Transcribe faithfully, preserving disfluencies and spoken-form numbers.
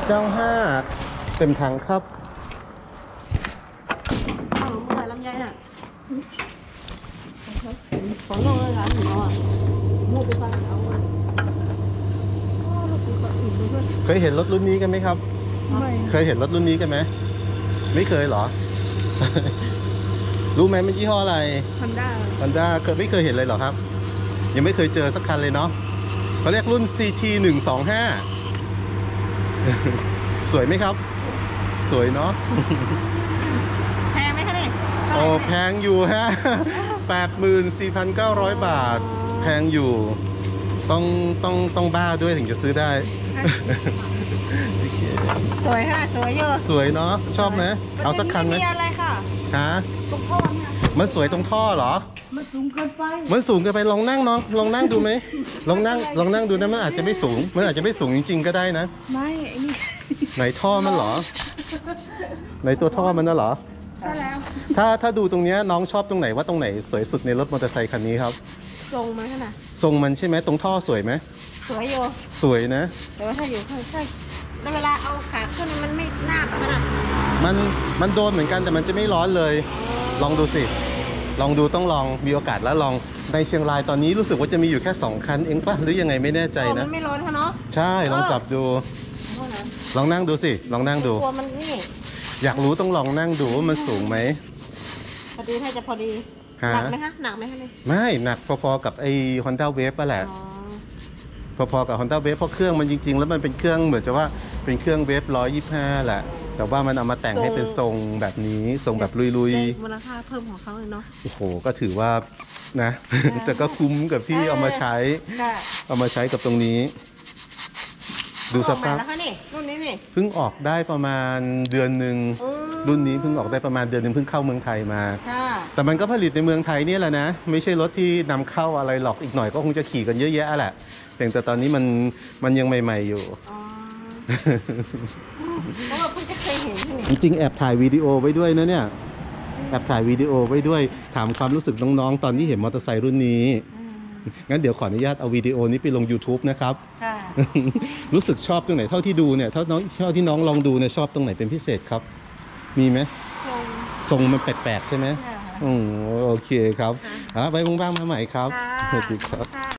เก้าห้าเต็มถังครับเอาเมื่อไหร่ลำไยน่ะของน้องเลยค่ะหนูอ่ะมูไปฟังเอาอ่ะเคยเห็นรถรุ่นนี้กันไหมครับไม่เคยเห็นรถรุ่นนี้กันไหมไม่เคยเหรอ รู้ไหมมันยี่ห้ออะไร Honda Honda เคยไม่เคยเห็นเลยเหรอครับยังไม่เคยเจอสักคันเลยเนาะเขาเรียกรุ่น ซี ที หนึ่งสองห้า สวยไหมครับสวยเนาะแพงไหมคะเนี่ยโอ้แพงอยู่ฮะ แปดหมื่นสี่พันเก้าร้อย บาทแพงอยู่ต้องต้องต้องบ้าด้วยถึงจะซื้อได้สวยค่ะสวยเยอะสวยเนาะชอบไหมเอาสักคันไหมมีอะไรค่ะฮะตรงท่อเนี่ยมันสวยตรงท่อเหรอมันสูงเกินไปมันสูงเกินไปลองนั่งน้องลองนั่งดูไหมลองนั่งลองนั่งดูนะมันอาจจะไม่สูงมันอาจจะไม่สูงจริงๆก็ได้นะไม่ไอ้นี่ไหนท่อมันเหรอไหนตัวท่อมันน่ะเหรอใช่แล้วถ้าถ้าดูตรงเนี้ยน้องชอบตรงไหนว่าตรงไหนสวยสุดในรถมอเตอร์ไซค์คันนี้ครับทรงมันขนาดทรงมันใช่ไหมตรงท่อสวยไหมสวยอยู่สวยนะแต่ว่าถ้าอยู่ข้างๆแล้วเวลาเอาขาขึ้นมันไม่หน้าขนาดมันมันโดนเหมือนกันแต่มันจะไม่ร้อนเลยลองดูสิลองดูต้องลองมีโอกาสแล้วลองในเชียงรายตอนนี้รู้สึกว่าจะมีอยู่แค่สองคันเองป่ะหรือยังไงไม่แน่ใจนะมันไม่ร้อนค่ะเนาะใช่ลองจับดูลองนั่งดูสิลองนั่งดูตัวมันนี่อยากรู้ต้องลองนั่งดูว่ามันสูงไหมพอดีให้จะพอดีหนักไหมคะหนักไหมคะเนี่ยไม่หนักพอๆกับไอ้ Honda Wave ป่ะแหละพอๆกับ Honda Wave เพราะเครื่องมันจริงๆแล้วมันเป็นเครื่องเหมือนจะว่าเป็นเครื่องเวฟหนึ่งร้อยยี่สิบห้าแหละแต่ว่ามันเอามาแต่งให้เป็นทรงแบบนี้ทรงแบบลุยๆมูลค่าเพิ่มของเขาเลยเนาะโอ้โหก็ถือว่านะแต่ก็คุ้มกับที่เอามาใช้เอามาใช้กับตรงนี้ดูสภาพรุ่นนี้นี่เพิ่งออกได้ประมาณเดือนหนึ่งรุ่นนี้เพิ่งออกได้ประมาณเดือนหนึ่งเพิ่งเข้าเมืองไทยมาแต่มันก็ผลิตในเมืองไทยนี่แหละนะไม่ใช่รถที่นำเข้าอะไรหรอกอีกหน่อยก็คงจะขี่กันเยอะแยะแหละเพียงแต่ตอนนี้มันมันยังใหม่ๆอยู่เพราะว่าเพิ่งจะเคยเห็นจริงๆแอบถ่ายวิดีโอไว้ด้วยนะเนี่ยแอบถ่ายวิดีโอไว้ด้วยถามความรู้สึกน้องๆตอนที่เห็นมอเตอร์ไซค์รุ่นนี้งั้นเดี๋ยวขออนุญาตเอาวิดีโอนี้ไปลง YouTube นะครับรู้สึกชอบตรงไหนเท่าที่ดูเนี่ยเท่าน้องเท่าที่น้องลองดูเนี่ยชอบตรงไหนเป็นพิเศษครับมีไหมทรงมันแปลกๆใช่ไหมโอ้โอเคครับไว้บ้างๆมาใหม่ครับสวัสดีครับ